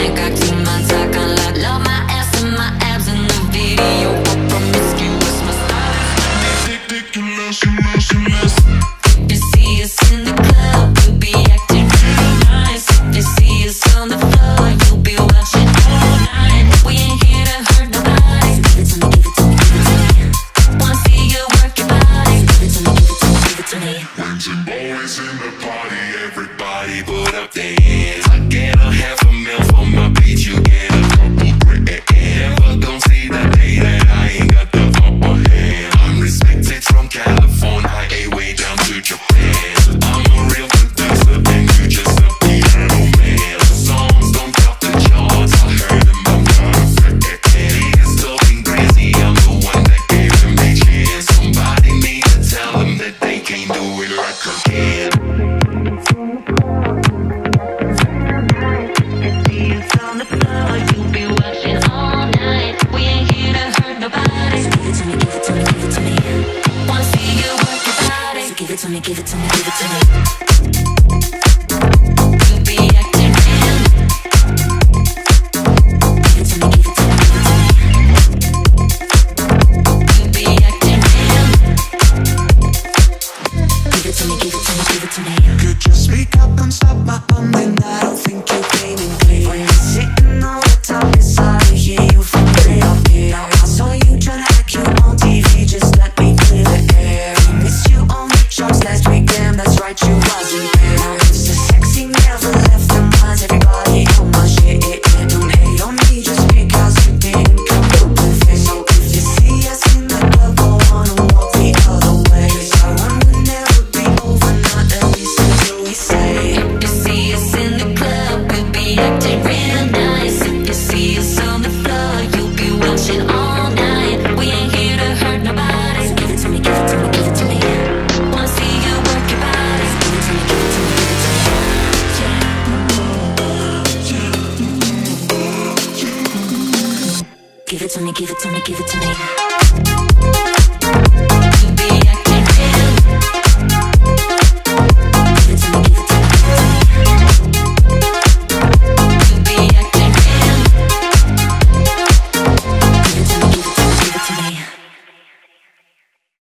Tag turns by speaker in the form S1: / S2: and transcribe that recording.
S1: 날 깍지만 착한 love my ass and my abs in the video. I'm promiscuous, my style is ridiculous. If you see us in the club, we'll be acting real nice. If you see us on the floor, you'll be watching all night. We ain't here to hurt nobody. Give it to me, give it to me, give it to me. Wanna see you work your body. Give it to me, give it to me, give it to me.
S2: Wings and boys in the party, everybody put up their hands. I get a $500,000 for my beat, you get a couple grand. Never gon' see the day that I ain't got the upper hand. I'm respected from California, way down to Japan. I'm a real producer and you just a piano man. The songs don't top the charts, I heard them, I'm perfect. Niggas talking crazy, I'm the one that gave them a chance. Somebody need to tell them that they can't do it like I can.
S1: On the floor, you'll be watching all night. We ain't here to hurt nobody. So give it to me, give it to me, give it to me. Wanna see you work your body. So give it to me, give it to me, give it to me. You'll be acting real. Give it to me, give it to me, give it to me. You'll be acting real. Give it to me, give it to me, give it to me.
S3: Could you speak up and stop my bumming? I don't think you're gaining clear. When you're sitting on the top, it's hard to hear you from way up here. I saw you tryna act cute on TV, just let me clear the air. We missed you on the charts last week, damn, that's right, you wasn't there. It's a sexy, never left the minds, everybody on my shit. Don't hate on me just because you didn't come up with it. So if you see us in the club, I wanna walk the other way. 'Cause our run will never be over, not at least until we say.
S1: If you see us in the club, we'll be acting real nice. If you see us on the floor, you'll be watching all night. We ain't here to hurt nobody. So give it to me, give it to me, give it to me. Wanna see you work your body. So give it to me, give it to me, give it to me. Give it to me, give it to me, give it to me.